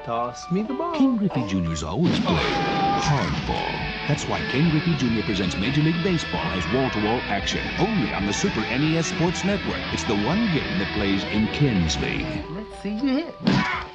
Toss me the ball. Ken Griffey Jr.'s always played hardball. That's why Ken Griffey Jr. presents Major League Baseball as wall-to-wall action, only on the Super NES Sports Network. It's the one game that plays in Ken's league. Let's see you hit.